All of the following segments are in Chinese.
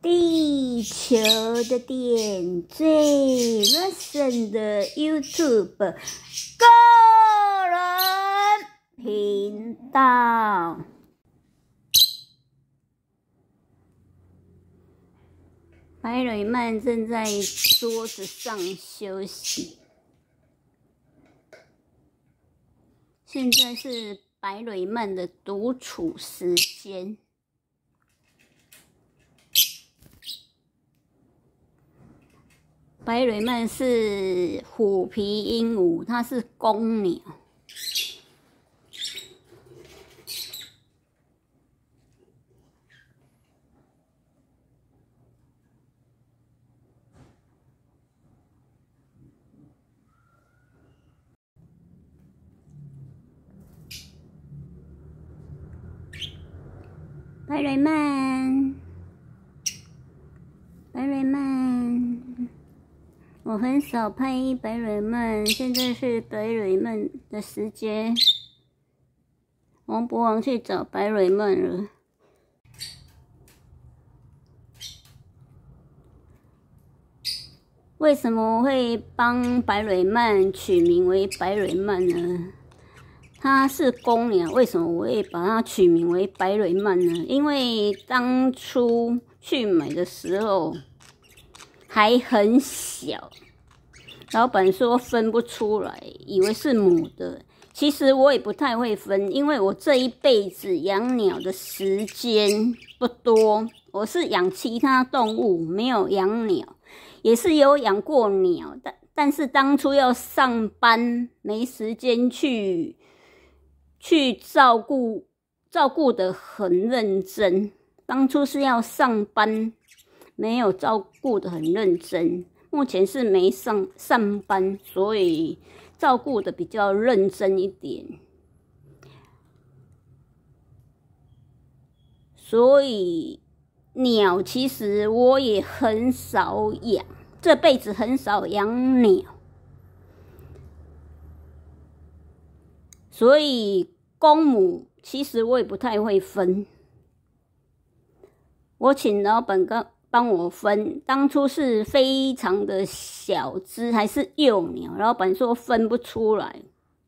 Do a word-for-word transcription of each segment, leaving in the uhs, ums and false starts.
地球的点最 Listen 的 YouTube 个人频道。白蕊曼正在桌子上休息。现在是白蕊曼的独处时间。白蕊曼是虎皮鹦鹉，它是公鸟。白蕊曼，白蕊曼，我很少拍白蕊曼，现在是白蕊曼的时间。王国王去找白蕊曼了。为什么会帮白蕊曼取名为白蕊曼呢？它是公鸟，为什么我会把它取名为白蕊曼呢？因为当初去买的时候还很小，老板说分不出来，以为是母的。其实我也不太会分，因为我这一辈子养鸟的时间不多，我是养其他动物，没有养鸟，也是有养过鸟，但但是当初要上班，没时间去。去照顾，照顾得很认真。当初是要上班，没有照顾得很认真。目前是没上上班，所以照顾得比较认真一点。所以鸟其实我也很少养，这辈子很少养鸟。所以公母其实我也不太会分，我请老板刚帮我分，当初是非常的小只，还是幼鸟，老板说分不出来，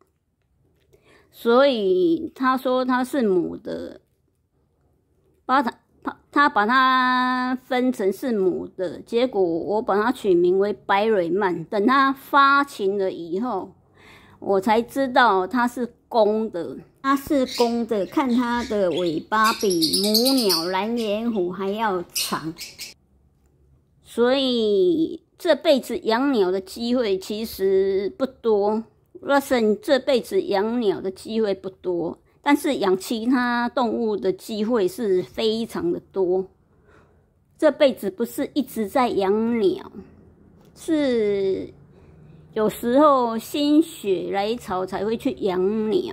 所以他说他是母的，把他他把它分成是母的，结果我把它取名为白蕊曼，等它发情了以后，我才知道它是公的，它是公的，看它的尾巴比母鸟蓝眼虎还要长，所以这辈子养鸟的机会其实不多。Russell 这辈子养鸟的机会不多，但是养其他动物的机会是非常的多。这辈子不是一直在养鸟，是有时候心血来潮才会去养鸟，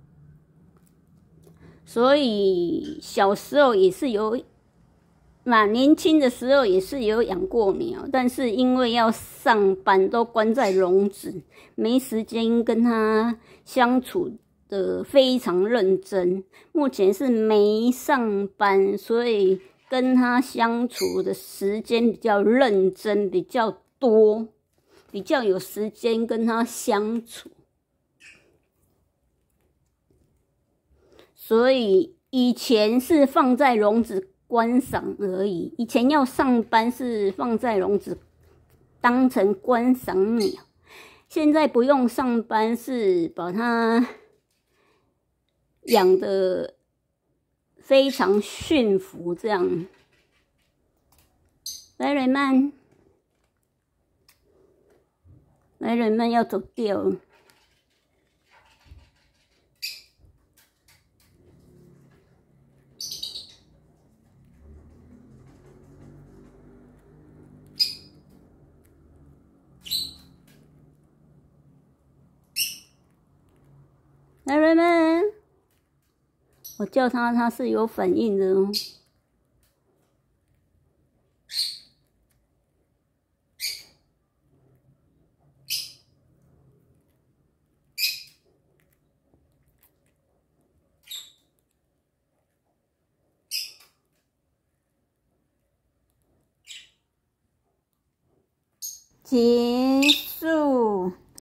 所以小时候也是有，那年轻的时候也是有养过鸟，但是因为要上班都关在笼子，没时间跟它相处的非常认真。目前是没上班，所以跟它相处的时间比较认真，比较多。比较有时间跟他相处，所以以前是放在笼子观赏而已。以前要上班是放在笼子当成观赏鸟，现在不用上班，是把它养得非常驯服这样。白蕊曼。白蕊曼要走掉了。白蕊曼，我叫他，他是有反应的哦。 结